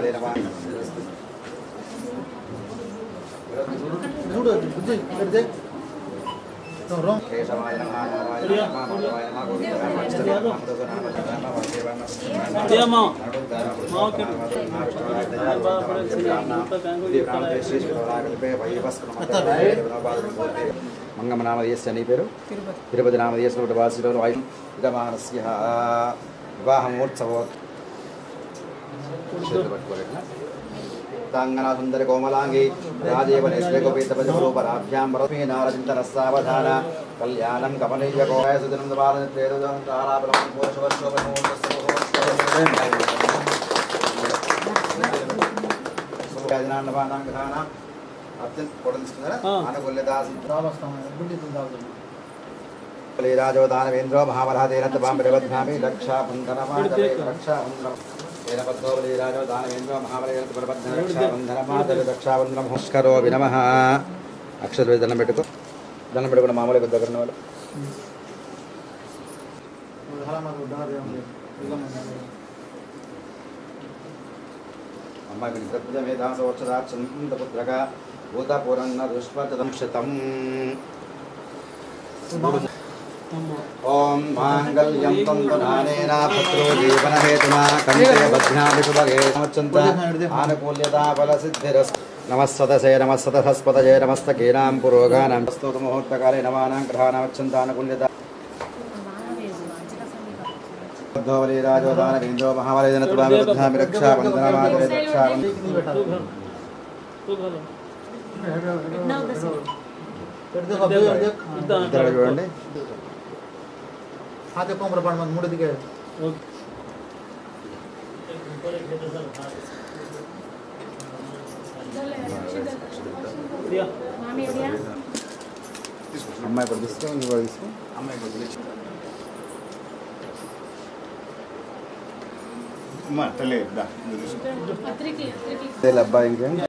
మంగమనామధేయస్య నీ పేరు తిరుపతి నామధేయస్య వాసిలో ఇదమానస్య వివాహమోత్సవో तांगना सुंदर कोमलांगी राजेव नेश्रेकोपीतपजरूपराभ्यां वरस्मी नारचिन्तनस्सावधान कल्याणं कमनीय गोपाय सुदिनं दवारं त्रेदोदं ताराबलं पोषवर्षोपनोदस्सोभोजनान्नवानां अत्यंत कोडनिष्ठुनरा अनुकूल्यदासी राजोदानवेन्द्रो महाबलहतेन तवां प्रबध्नामि रक्षाबन्धनमातरे रक्षाबन्धनम् నమస్కారో నమ అక్షర దండం పెట్టుకుని మామూలుగా దగ్గర వాళ్ళు అమ్మాయి పుత్రక భూతపురన్న దుష్పతం శతం ओम मांगल्यं तन्तुनानेन पुत्रो जीवनहेतुना कंठे बध्नामि शुभगे समच्चन्त आनुकूल्यता फलसिद्धिरस्तु नमस्सतसे नमस्सतहस्पतये नमस्तकेनां पुरोगानां स्तोत्र मुहूर्तकाले नवानां ग्रहाणामच्चन्त आनुकूल्यता धोवली राजोदानवेन्द्रो महाबलेन तुलामि बध्नामि रक्षाबन्धनमादरे रक्षाबन्धनं చూడండి हाथ कोमर पड़ मत मुड़ दिखे అమ్మాయి కూడా తీసుకో ఇంకో తీసుకో అమ్మాయి కూడా అమ్మ తల్లి దా అబ్బాయి ఇంకేం